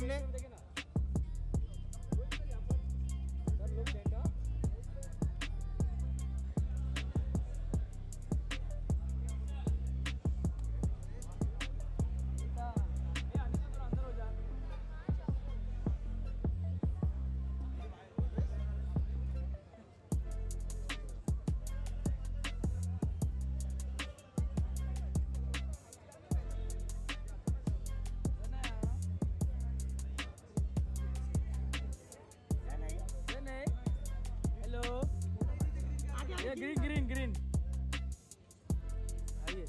सामने। ग्रीन आइए।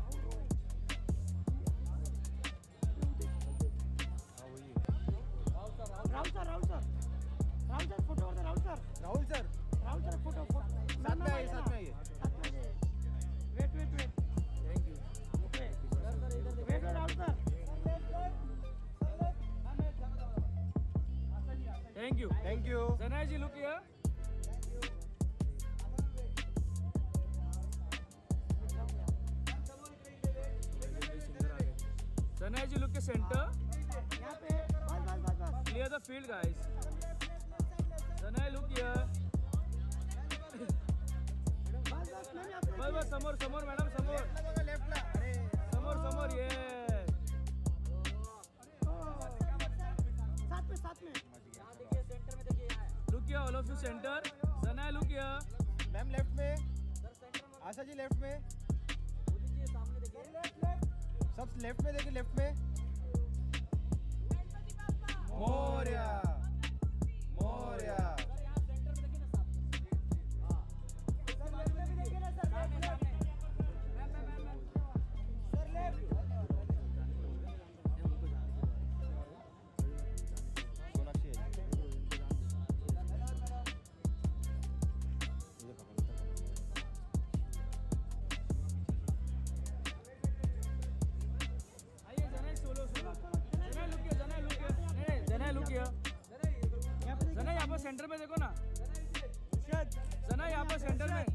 Rahul sir photo Rahul sir photo साथ में आइए, साथ में आइए। Wait thank you. Wait Rahul sir thank you. Sanaya ji look here. Sanaya ji look के सेंटर। यहाँ पे बस clear the field guys. Sanaya look here. बस समोर मैडम समोर ये साथ में देखिए सेंटर में देखिए यहाँ है। Look here all of you center. Sanaya look here. Ma'am left में, सर सेंटर में आशा जी लेफ्ट में, देखिए सामने देखिए। सब लेफ्ट में देखिए, लेफ्ट में। मोरिया मोरिया। सर यहाँ सेंटर में देखिए ना सामने। हाँ सामने मैम। Sir left. सोनाक्षी है। आइए जना सोलो जना लुक हियर। जना यहाँ पर सेंटर में देखो ना। जना यहाँ पर सेंटर में।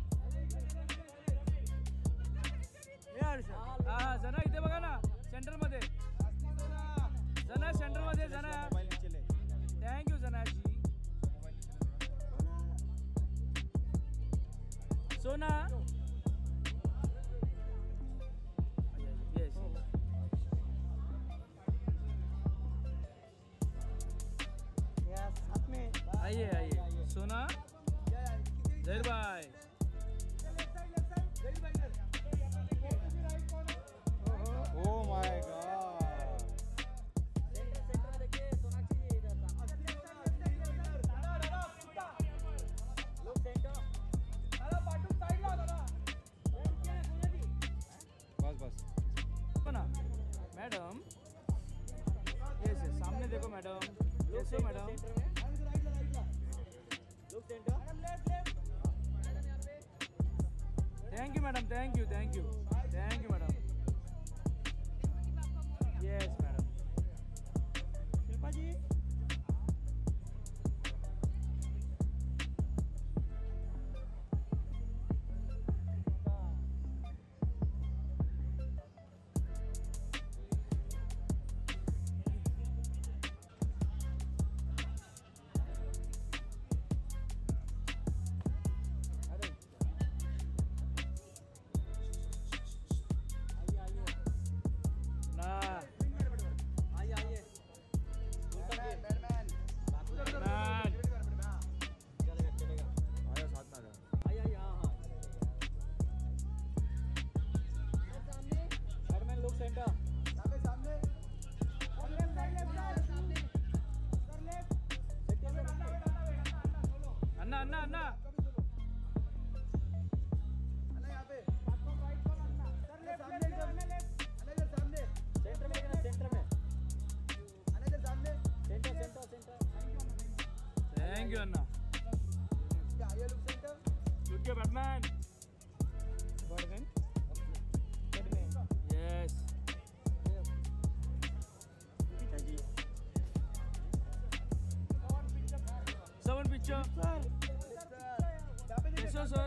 हाँ जना इथे बघा ना सेंटर मध्ये। जना सेंटर मध्ये जना। मोबाइल नीचे ले। थैंक यू जना जी। सोना यस साथ में आइए सोना जहीर भाई। Oh my God. सेंटर में देखिए सोनाक्षी जी इधर सामने। लोग सेंटर। बस ना मैडम। यस सामने देखो मैडम। Yes madam. सेंटर में लोग सेंटर। Madam left. मैडम यहाँ पे। Thank you madam. Thank you madam. Yes madam. Shilpa ji Anna thank you Anna. Look your batman. Yes seven picture sir sir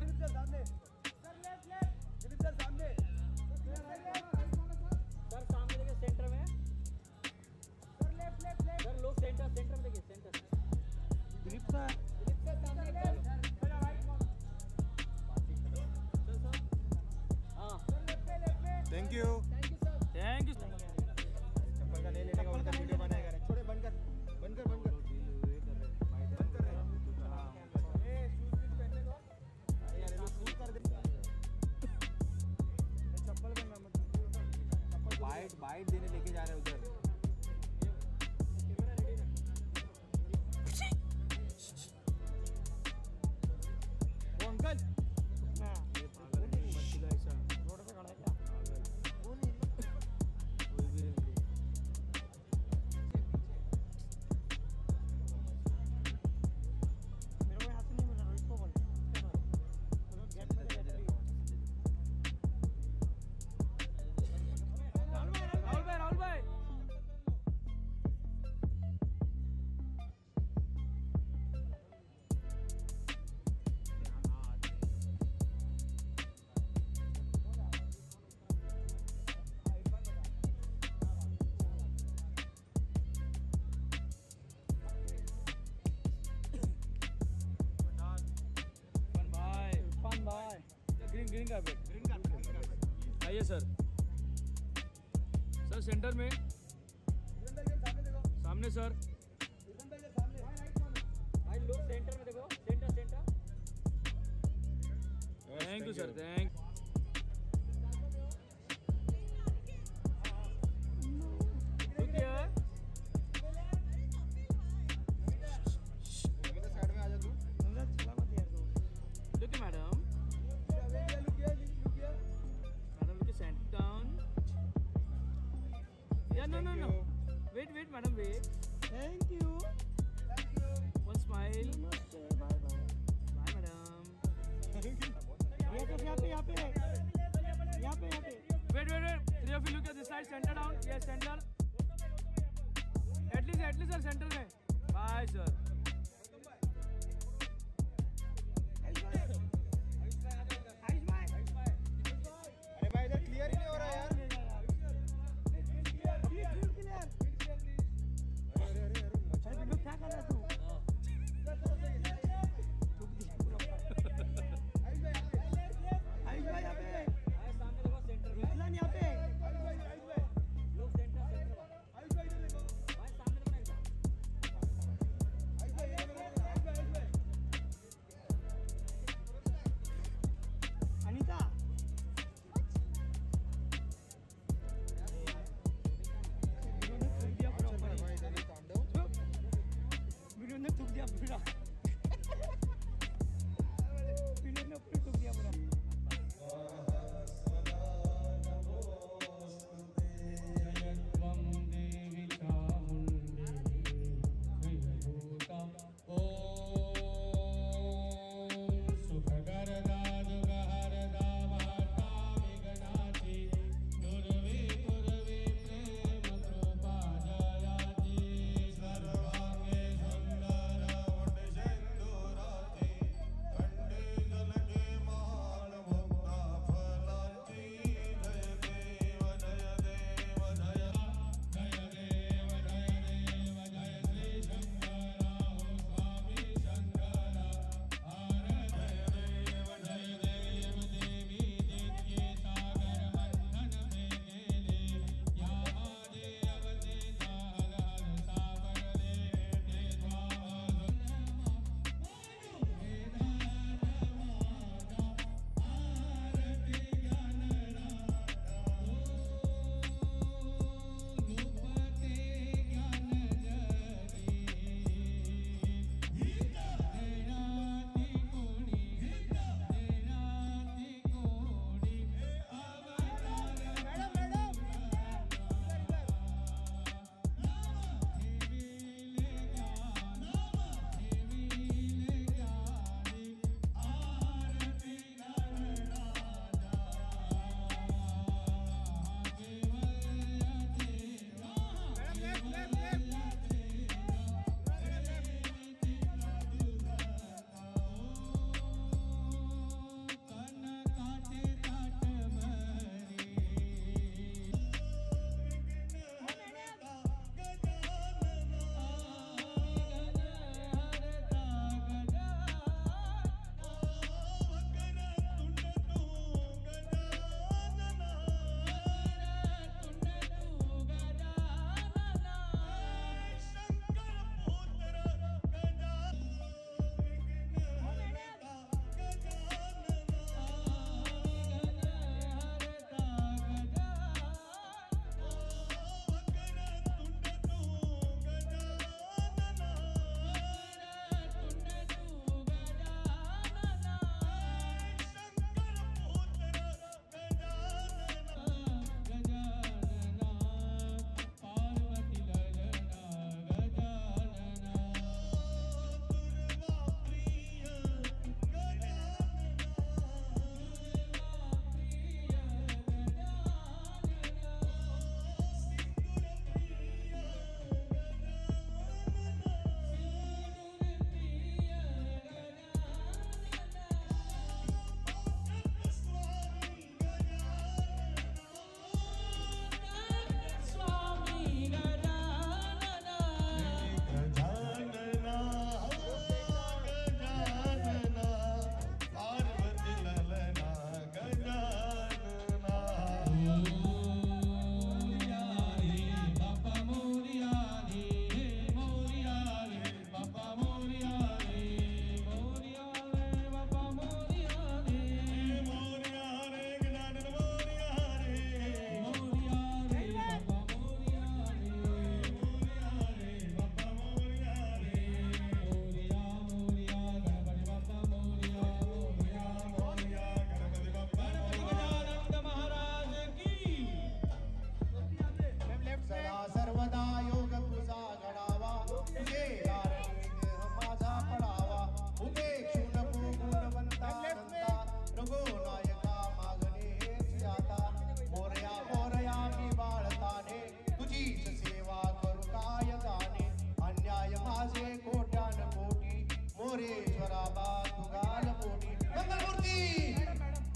sir सामने देखिए सेंटर में। Sir Dilip sir thank you. Thank you. चप्पल का नहीं लेने का उनका वीडियो बनाएगा रे। छोड़े बंद कर बंद कर बंद कर बंद कर रहे ए शूज भी पहनने दो यार ये शूज कर दे। चप्पल पहनना मत चप्पल बाइट बाइट देने लेके जा रहे हैं उधर। वो अंकल ना रोड पे खड़ा है क्या कौन है कोई भी नहीं। मेरे को यहाँ से नहीं मिल रहा रोहित को बोल गेट में गेट राहुल भाई राहुल भाई इरफान भाई ग्रीन ग्रीन कार्पेट आइए सर। सर सेंटर में सामने सर। भाई लोग सेंटर में देखो center center thank you sir thank. Side में आ जा तू। अंदर चला मत यार तू Look at madam. Madam, look at sent down. Yeah, no, no, no. Wait, wait, madam, wait. Thank you One smile. नमस्ते बाय बाय Bye, madam. ये तो यहाँ पे यहाँ पे Wait, wait, wait. Three of you look at this side. Center down. Yes, center. At least, sir, center में. Bye, sir. अरे भाई इधर क्लियर ही नहीं हो रहा यार। अरे अरे अरे बिल्लू क्या कर रहा है तू आयुष भाई यहाँ पे भाई सामने देखो सेंटर में मिथिलान यहाँ पे लोग सेंटर सेंटर भाई सामने देखो ना एकदम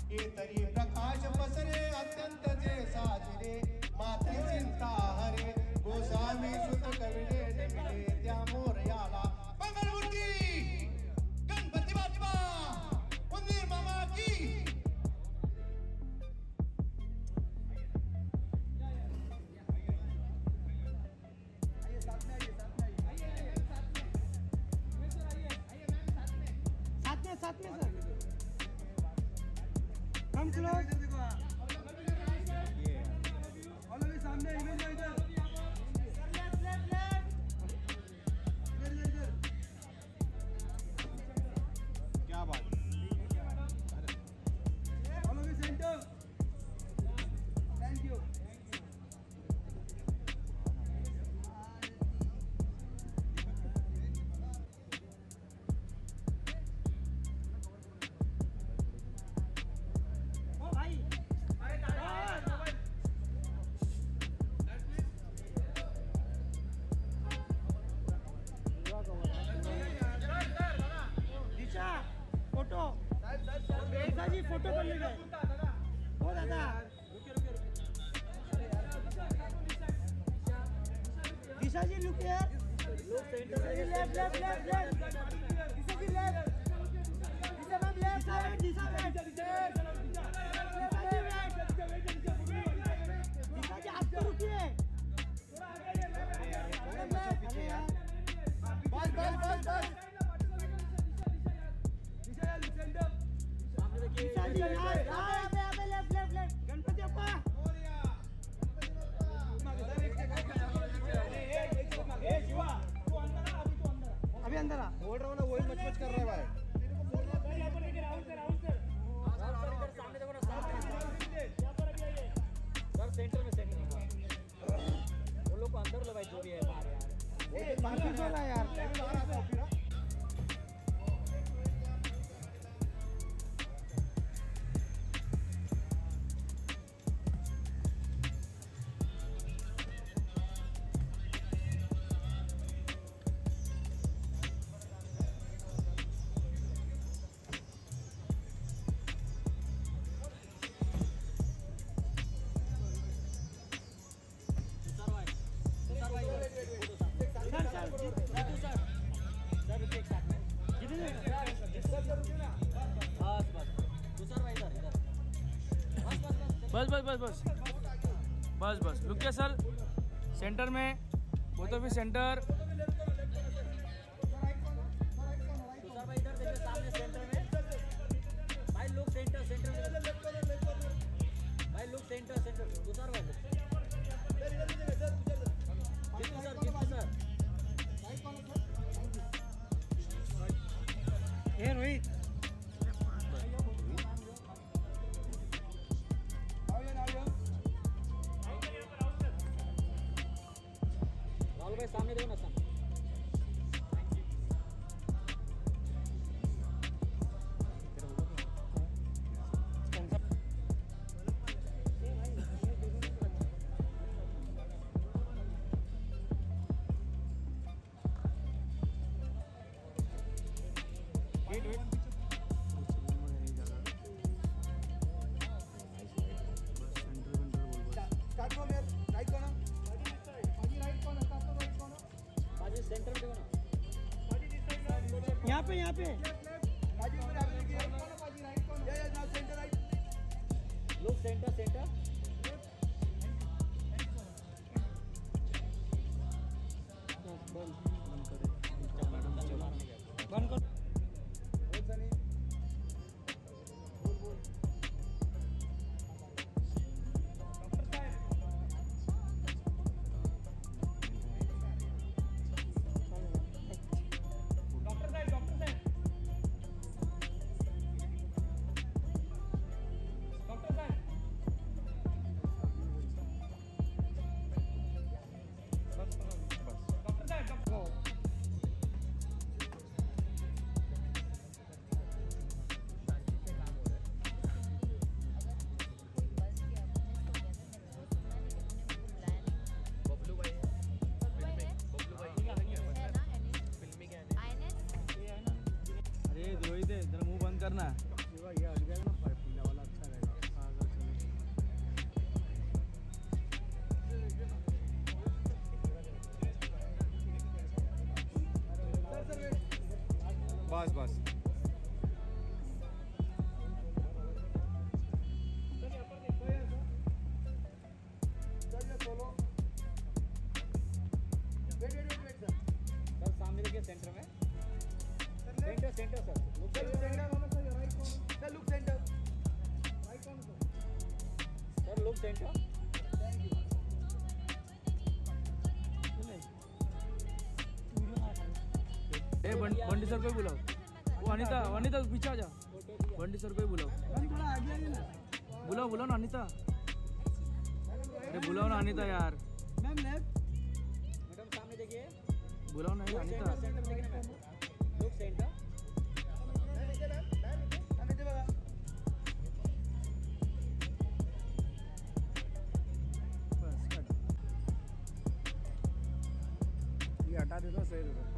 केतरी प्रकाश पसरे अत्यंत जे साजरे माते चिंता हरे गोसावी सुत कविले नमिले त्या मोरयाला मंगलमूर्ती गणपती बाप्पा उंदीर मामा की साथ में सर कम क्लोज ऑल अभी सामने इमेज है इधर क्या बात ऑल अभी सेंटर थैंक यू फोटो जी फोटो कर लीजिए वो दादा दिशा जी लुक है left left left left Disha ji left Disha ma'am left Disha right Disha ji आप तो रुकिए बस बस बस बस गणपति अप्पा अभी अंदर आ बोल रहा हूँ ना वही मच कर रहा है भाई सर सेंटर में वो लोग को अंदर लो भाई जो भी है बाहर यार बस बस बस बस बस बस रुकिए सर सेंटर में बोथ ऑफ यू सेंटर भाई इधर देखिए सामने सेंटर में भाई लोग सेंटर सेंटर में भाई लोग सेंटर सेंटर तुषार भाई सर ए रोहित राहुल भाई सामने देखो ना सामने यहाँ पे लोग सेंटर सेंटर बंद कर जरा मुंह बंद करना ये हट जाएगा ना पीला वाला अच्छा बस बस सर सामने देखिए सेंटर में center center sir sir look center ए बंडी सर को ही बुलाओ। वो अनीता अनीता पीछे आ जा। बंडी सर को ही बुलाओ। बुलाओ बुलाओ ना अनीता। अरे बुलाओ ना अनीता यार। मैडम सामने देखिए बुलाओ ना यार अनीता। सेंटर देखिए ना मैम लुक सेंटर बस कट। ये हटा दे तो सही रहेगा।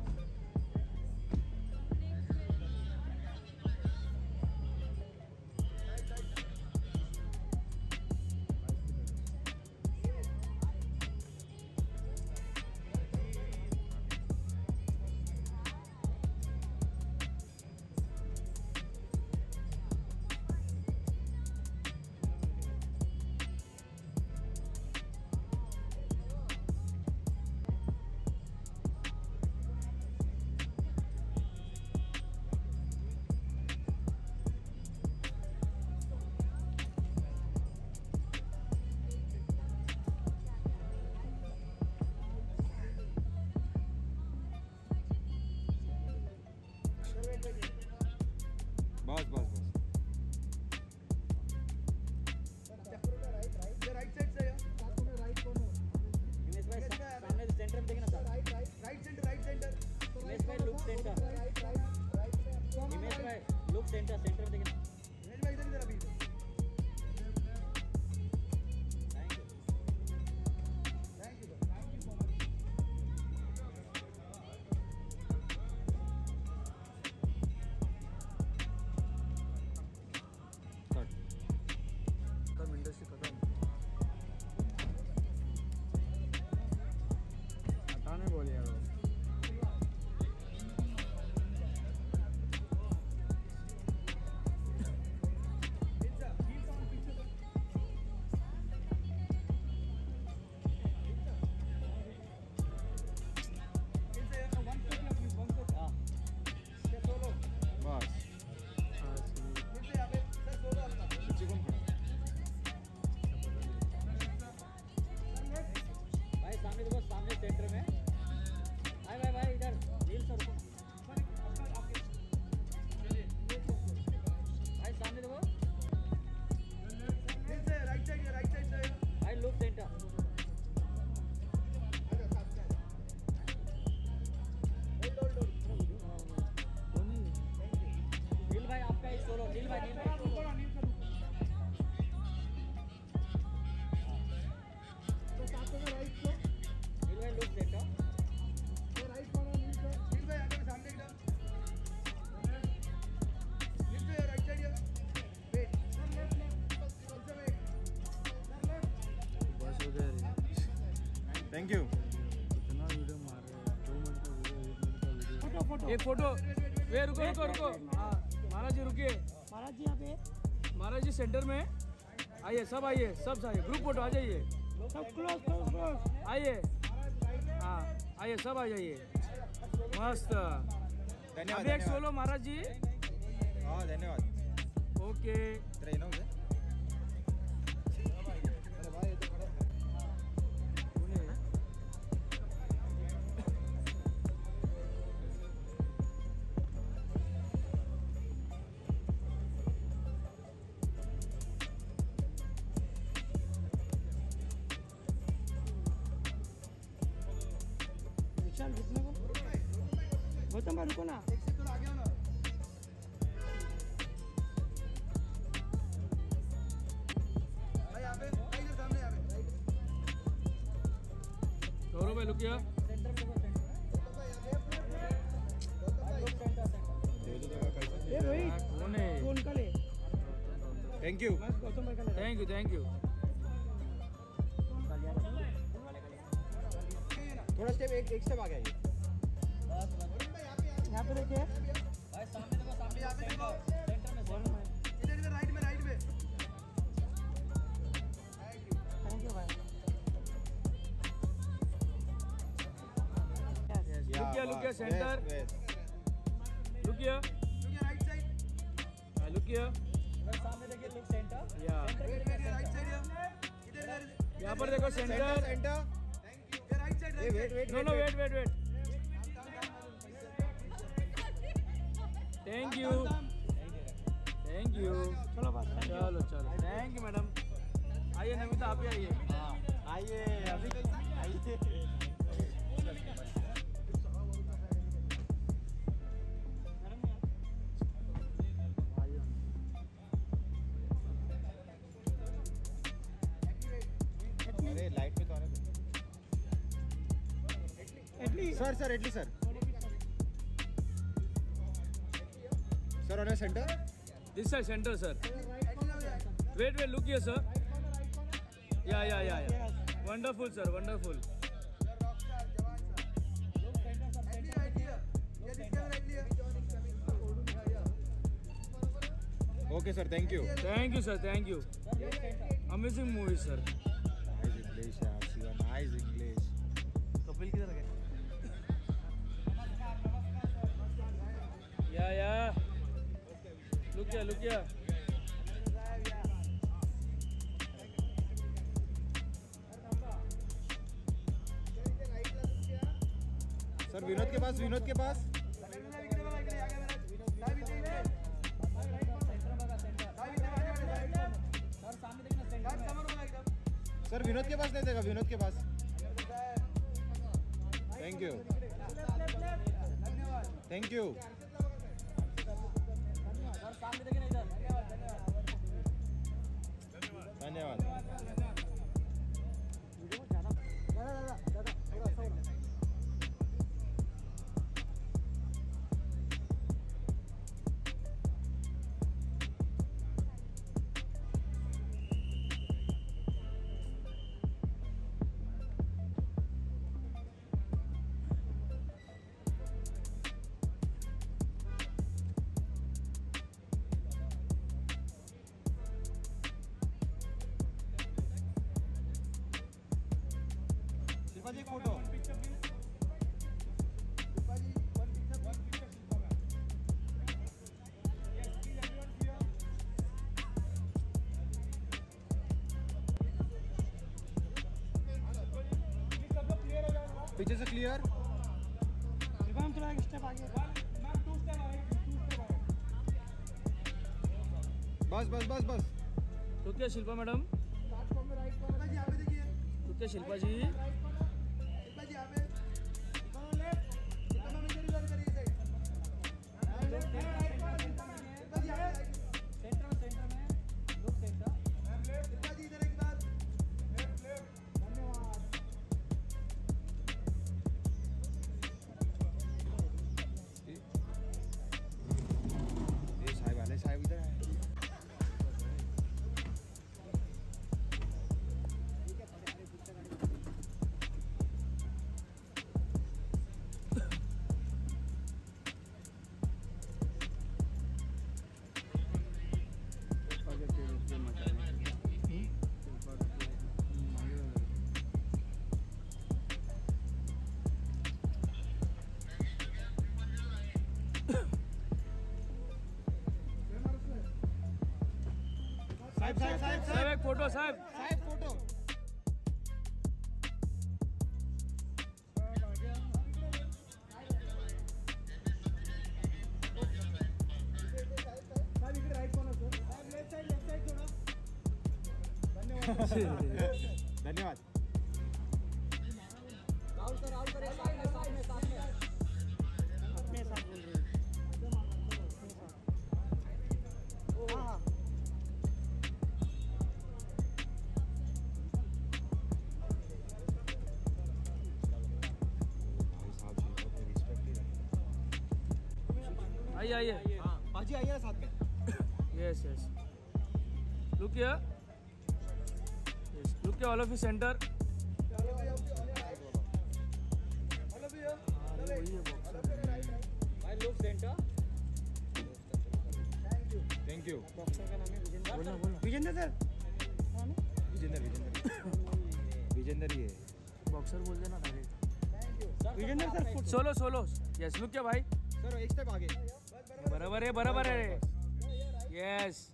बस बस बस दिनेश भाई सामने सेंटर में देखिए ना सर दिनेश भाई लुक सेंटर दिनेश भाई लुक सेंटर सेंटर में देखिए ना खत्म इंडस्ट्री खत्म। हटाने बोले यार। बस पीछे कौन खड़ा भाई सामने देखो सामने सेंटर में भाई इधर नील सर को भाई सामने देखो भाई लुक सेंटर नील भाई आपका एक सोलो नील भाई नील भाई लुक सेंटर बस हो गया रे। थैंक यू कितना वीडियो मार रहे हैं। 2 मिनट का वीडियो 1 मिनट का वीडियो। एक फोटो वे रुको रुको रुको। हाँ महाराज जी रुकिए। महाराज जी यहाँ पे महाराज जी सेंटर में आइए। सब आइए सब आइए। ग्रुप फोटो आ जाइए। सब क्लोज आइए। हाँ आइए सब आ जाइए। मस्त। धन्यवाद अभी एक सोलो महाराज जी। हाँ धन्यवाद ओके तेरा ये ना हो जाए विशाल रुकने को गौतम भाई रुको ना गौरव भाई लुकिया। ए रोहित कौन है? फोन का ले थैंक यू गौतम भाई का ले थैंक यू थैंक यू। थोड़ा स्टेप एक स्टेप आ गया ये यहाँ पे देखिए look here, center. Look here. Right side Look here. इधर सामने देखिए look center Yeah. Right side इधर यहाँ पर देखो center. Center thank you right side wait No, wait. Thank you. चलो बस. चलो. Thank you, madam. आइए नमिता, आप ही आइए. आइए अभी आइए अरे लाइट पे तो आने sir idli sir on center This side center, sir. Wait. Look here, sir. Yeah. Wonderful, sir. Wonderful. Okay, sir. Thank you. Thank you, sir. Thank you. Amazing movie, sir. Nice English, yaar. Shiva, nice English. Kapil किधर गए? Yeah. Look here. Sir Vinod के पास sir Vinod के पास नहीं देगा विनोद के पास thank you सामने देखिए इधर धन्यवाद शिल्पा जी एक फोटो पीछे से क्लियर थोड़ा एक स्टेप आगे बस तो क्या शिल्पा मैडम? तो क्या शिल्पा जी? साहिब इधर है साहब एक फोटो साहब फोटो धन्यवाद राहुल सर एक सामने अपने साथ बोल रहे हैं हाँ आइए बाजी आइए ना साथ में yes look here all of you center भाई look center thank you boxer का नाम है विजेंद्र विजेंद्र सर विजेंद्र ही है बॉक्सर बोल देना Vijender sir solo yes look क्या भाई सर एक स्टेप आगे बराबर है yes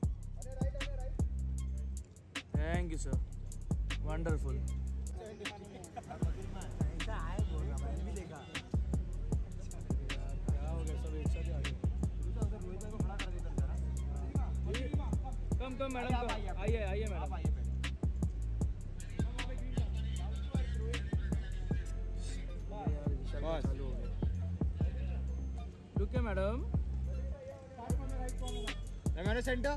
thank you sir wonderful क्या हो गया सब एक साथ ही आ गए कम मैडम आइए मैडम बस लुक क्या मैडम मैंने सेंटर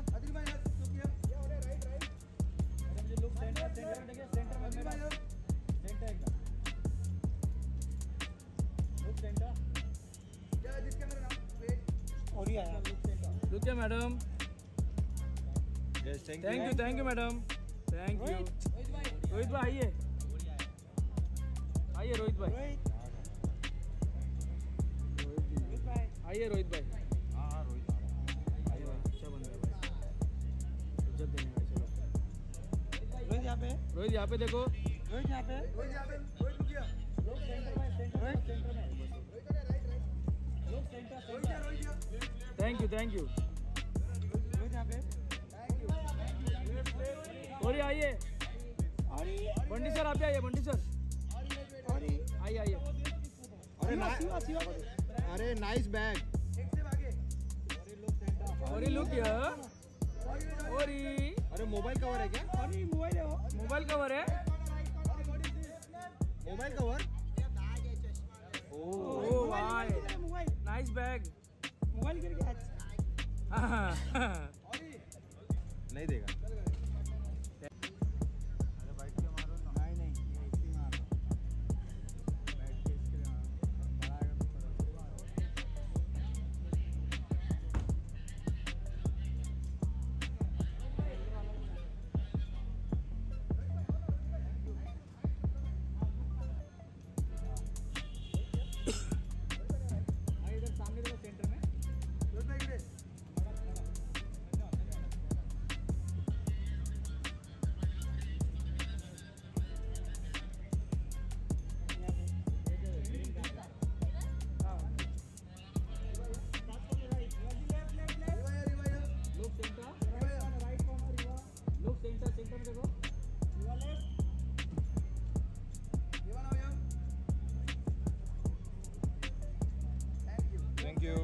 लुक क्या madam yes thank you madam thank you Rohit भाई आइए रोहित भाई आइए रोहित भाई हाँ रोहित अच्छा बन रहा है भाई इज्जत देने का चलो रोहित यहाँ पे देखो थैंक यू और आइए बंडी सर आप आइए बंडी सर आइए अरे नाइस बैग और लुक हियर और अरे मोबाइल कवर है क्या मोबाइल कवर है मोबाइल कवर ओह वाह नाइस बैग मोबाइल गिर गया नहीं देगा थैंक यू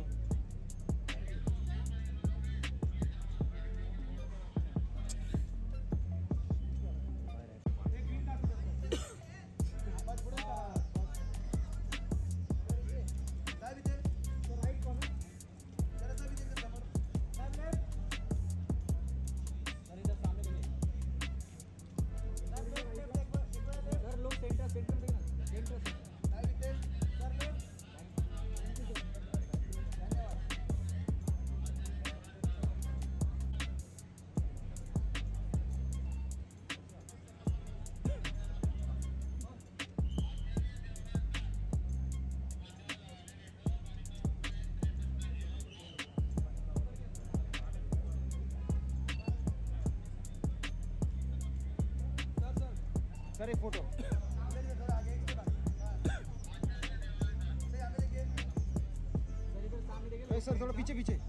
सर एक फोटो सर थोड़ा पीछे पीछे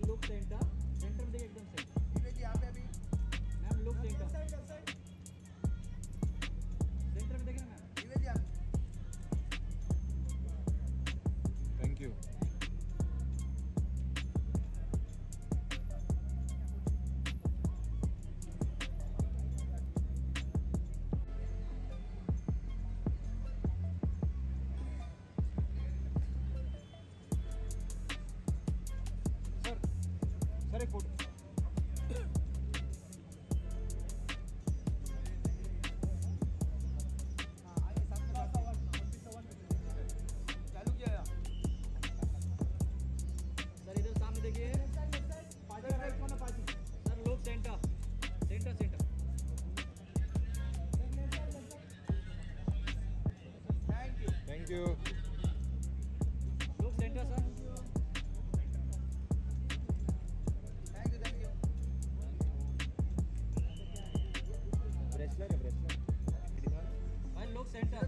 लुक सेंटर सेंटर में देखिए एकदम सेंटर विवेक यहाँ पे अभी मैम लुक सेंटर सेंटर में देखिए ना मैम विवेक यहाँ थैंक यू सर एक फोटो चालू किया सर इधर सामने देखिए sir look center center center thank you look center sir bracelet है ब्रेसलेट भाई look center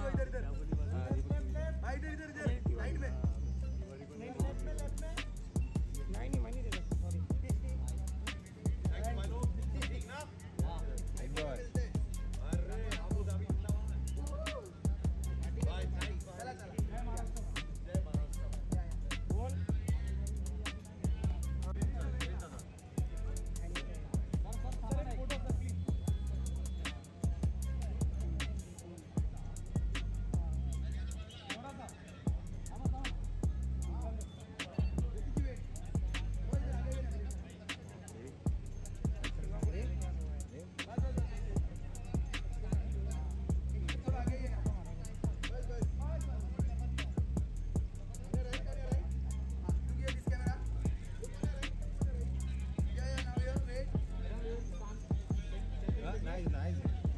nice nice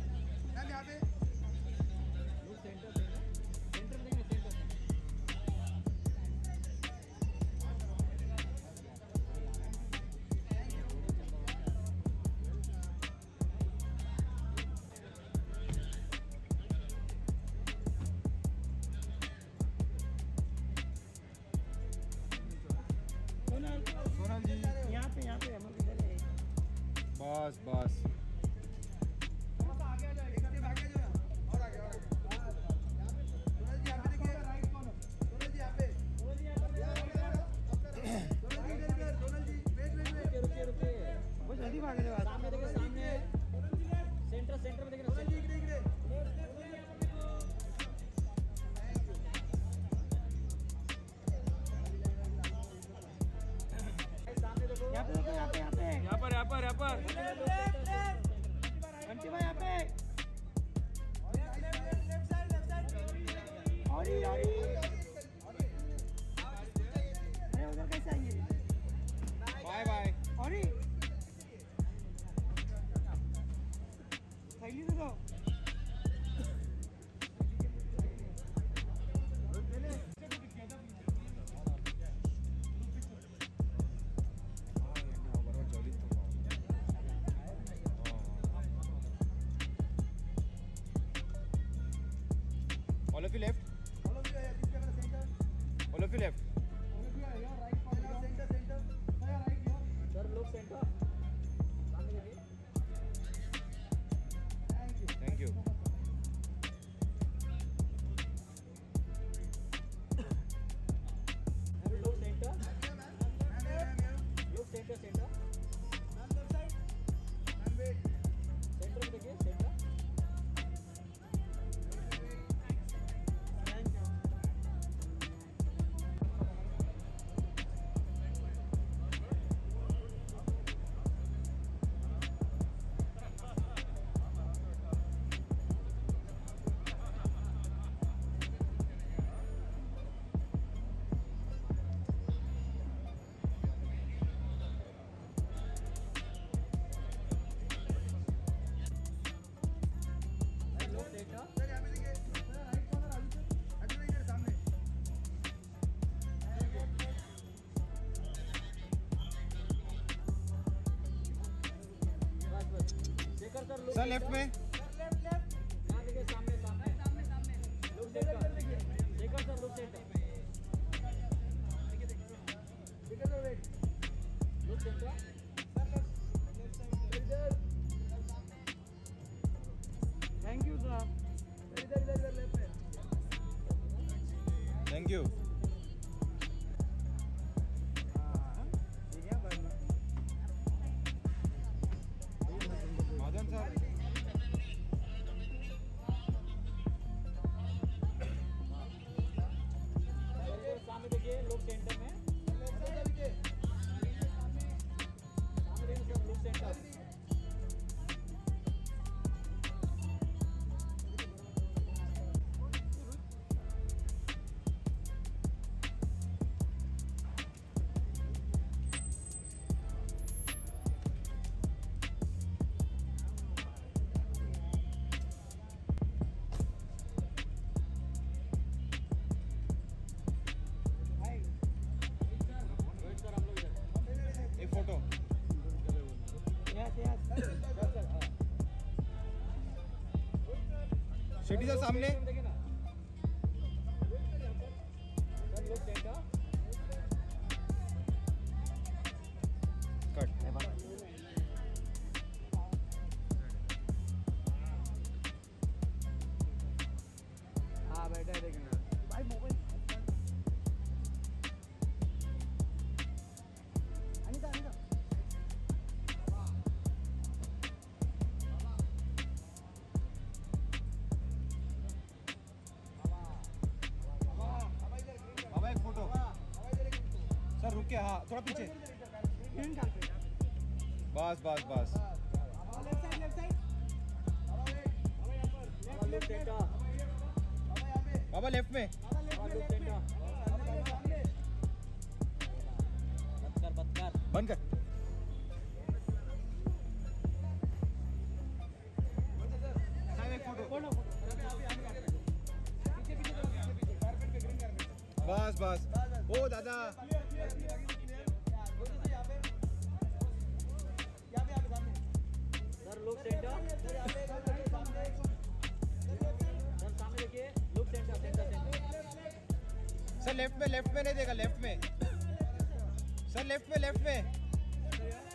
look center center में देखिए सेंटर सोनल जी यहाँ पे हम इधर है बस बस रुकिए रुकिए वो जल्दी भागे जाओ सामने देखिए सामने सेंटर सेंटर में देखिए ना सेंटर सामने देखो यहाँ पे देखो यहाँ पे यहाँ पर घंटी भाई यहाँ पे और अरे उधर कैसे आएंगे बाय बाय और थैली दे दो All of you left. All of you left. Sir look center सामने देखिए Thank you. Look center look center center center में देखिए सेंटर सर लेफ्ट में यहाँ देखिए सामने सामने look center Shekhar sir look center photo Shetty sir सामने कट हाँ बैठा है देखना भाई मोबाइल अनिता अनिता बाबा एक फोटो सर रुक के हाँ थोड़ा पीछे ग्रीन कार्ड पे बस बस बस लेफ्ट साइड लोग सेंटर बाबा लेफ्ट में लोग सेंटर बंद कर बंद कर बस बस ओ दादा सर लोग सेंटर सर सामने देखिए लोग center center center sir left में नहीं देगा लेफ्ट में सर लेफ्ट में